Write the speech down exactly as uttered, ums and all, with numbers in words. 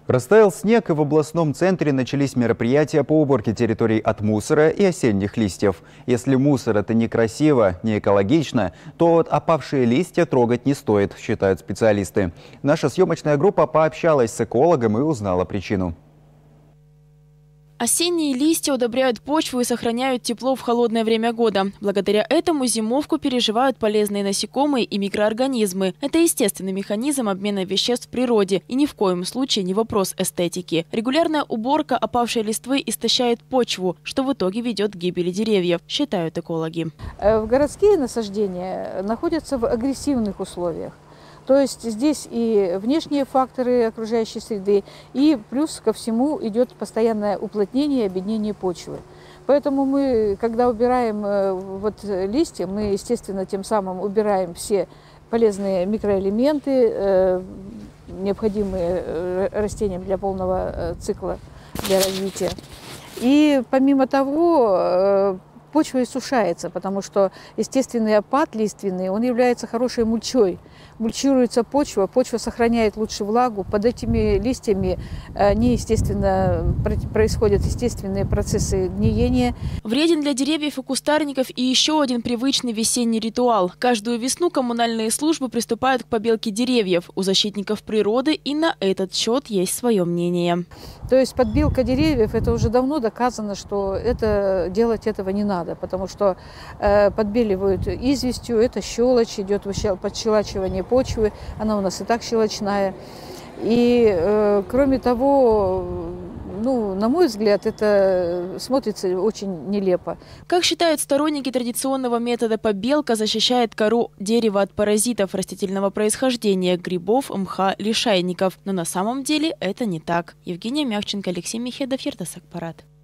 Растаял снег, и в областном центре начались мероприятия по уборке территорий от мусора и осенних листьев. Если мусор – это некрасиво, не экологично, то вот опавшие листья трогать не стоит, считают специалисты. Наша съемочная группа пообщалась с экологом и узнала причину. Осенние листья удобряют почву и сохраняют тепло в холодное время года. Благодаря этому зимовку переживают полезные насекомые и микроорганизмы. Это естественный механизм обмена веществ в природе и ни в коем случае не вопрос эстетики. Регулярная уборка опавшей листвы истощает почву, что в итоге ведет к гибели деревьев, считают экологи. В городские насаждения находятся в агрессивных условиях. То есть здесь и внешние факторы окружающей среды, и плюс ко всему идет постоянное уплотнение и обеднение почвы. Поэтому мы, когда убираем вот листья, мы, естественно, тем самым убираем все полезные микроэлементы, необходимые растениям для полного цикла, для развития. И помимо того, почва иссушается, потому что естественный опад лиственный, он является хорошей мульчой. Мульчируется почва, почва сохраняет лучше влагу. Под этими листьями они, естественно, происходят естественные процессы гниения. Вреден для деревьев и кустарников и еще один привычный весенний ритуал. Каждую весну коммунальные службы приступают к побелке деревьев. У защитников природы и на этот счет есть свое мнение. То есть подбелка деревьев, это уже давно доказано, что это, делать этого не надо, потому что э, подбеливают известью, это щелочь, идет подщелачивание почвы, она у нас и так щелочная. И э, кроме того, ну, на мой взгляд, это смотрится очень нелепо. Как считают сторонники традиционного метода, побелка защищает кору дерева от паразитов растительного происхождения, грибов, мха, лишайников. Но на самом деле это не так. Евгения Мягченко, Алексей Михедов, Ертасак Парад.